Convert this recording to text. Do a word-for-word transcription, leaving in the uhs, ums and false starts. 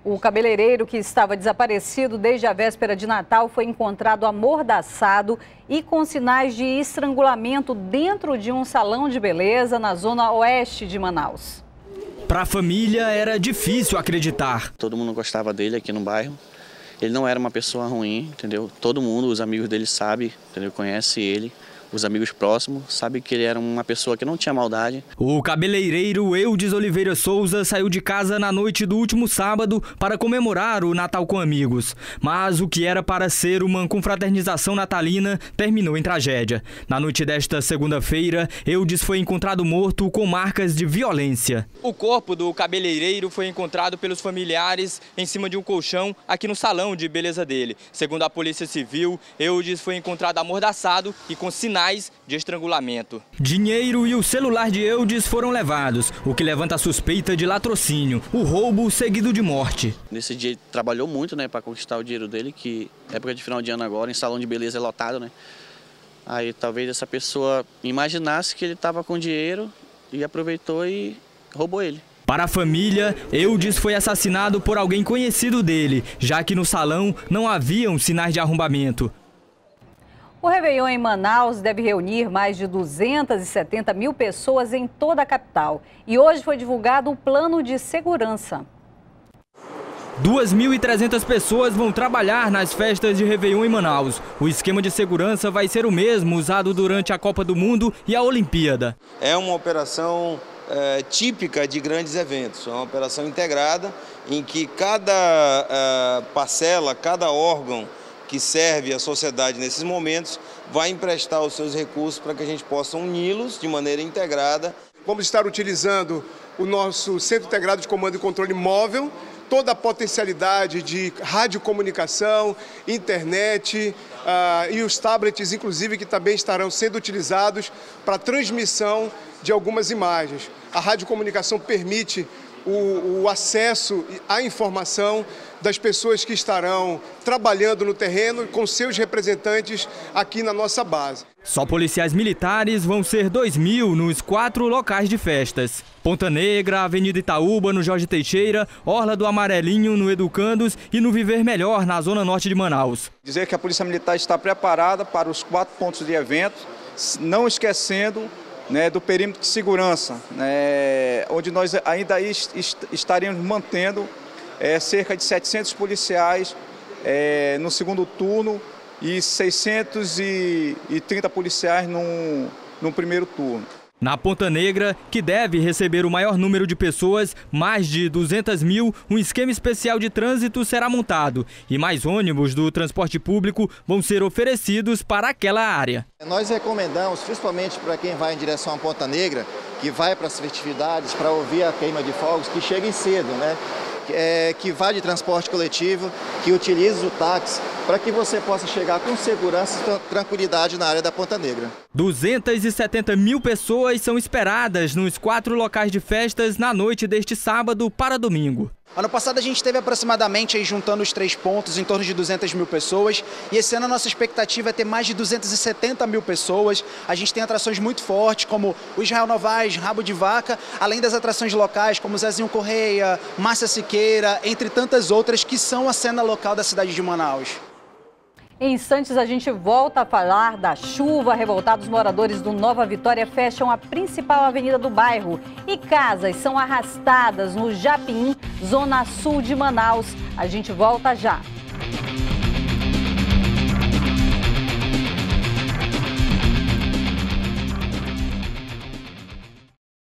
O cabeleireiro, que estava desaparecido desde a véspera de Natal, foi encontrado amordaçado e com sinais de estrangulamento dentro de um salão de beleza na zona oeste de Manaus. Para a família era difícil acreditar. Todo mundo gostava dele aqui no bairro. Ele não era uma pessoa ruim, entendeu? Todo mundo, os amigos dele sabem, entendeu? Conhece ele. Os amigos próximos sabem que ele era uma pessoa que não tinha maldade. O cabeleireiro Eudes Oliveira Souza saiu de casa na noite do último sábado para comemorar o Natal com amigos. Mas o que era para ser uma confraternização natalina terminou em tragédia. Na noite desta segunda-feira, Eudes foi encontrado morto com marcas de violência. O corpo do cabeleireiro foi encontrado pelos familiares em cima de um colchão aqui no salão de beleza dele. Segundo a Polícia Civil, Eudes foi encontrado amordaçado e com sinais de estrangulamento. Dinheiro e o celular de Eudes foram levados, o que levanta a suspeita de latrocínio, o roubo seguido de morte. Nesse dia ele trabalhou muito, né, para conquistar o dinheiro dele, que época de final de ano agora, em salão de beleza é lotado, né? Aí talvez essa pessoa imaginasse que ele estava com dinheiro e aproveitou e roubou ele. Para a família, Eudes foi assassinado por alguém conhecido dele, já que no salão não haviam sinais de arrombamento. O Réveillon em Manaus deve reunir mais de duzentas e setenta mil pessoas em toda a capital. E hoje foi divulgado o plano de segurança. duas mil e trezentas pessoas vão trabalhar nas festas de Réveillon em Manaus. O esquema de segurança vai ser o mesmo usado durante a Copa do Mundo e a Olimpíada. É uma operação é, típica de grandes eventos, é uma operação integrada em que cada é, parcela, cada órgão que serve à sociedade nesses momentos, vai emprestar os seus recursos para que a gente possa uni-los de maneira integrada. Vamos estar utilizando o nosso Centro Integrado de Comando e Controle Móvel, toda a potencialidade de radiocomunicação, internet uh, e os tablets, inclusive, que também estarão sendo utilizados para transmissão de algumas imagens. A radiocomunicação permite o, o acesso à informação das pessoas que estarão trabalhando no terreno com seus representantes aqui na nossa base. Só policiais militares vão ser dois mil nos quatro locais de festas. Ponta Negra, Avenida Itaúba, no Jorge Teixeira, Orla do Amarelinho, no Educandos e no Viver Melhor, na zona norte de Manaus. Dizer que a Polícia Militar está preparada para os quatro pontos de evento, não esquecendo né, do perímetro de segurança, né, onde nós ainda est estaremos mantendo É, cerca de setecentos policiais é, no segundo turno e seiscentos e trinta policiais no, no primeiro turno. Na Ponta Negra, que deve receber o maior número de pessoas, mais de duzentas mil, um esquema especial de trânsito será montado e mais ônibus do transporte público vão ser oferecidos para aquela área. Nós recomendamos, principalmente para quem vai em direção à Ponta Negra, que vai para as festividades, para ouvir a queima de fogos, que cheguem cedo, né? É, que vá de transporte coletivo, que utilize o táxi, para que você possa chegar com segurança e tranquilidade na área da Ponta Negra. duzentas e setenta mil pessoas são esperadas nos quatro locais de festas na noite deste sábado para domingo. Ano passado a gente teve aproximadamente, aí, juntando os três pontos, em torno de duzentas mil pessoas. E esse ano a nossa expectativa é ter mais de duzentas e setenta mil pessoas. A gente tem atrações muito fortes, como o Israel Novaes, Rabo de Vaca, além das atrações locais, como Zezinho Correia, Márcia Siqueira, entre tantas outras que são a cena local da cidade de Manaus. Em instantes a gente volta a falar da chuva. Revoltados moradores do Nova Vitória fecham a principal avenida do bairro e casas são arrastadas no Japim, zona sul de Manaus. A gente volta já.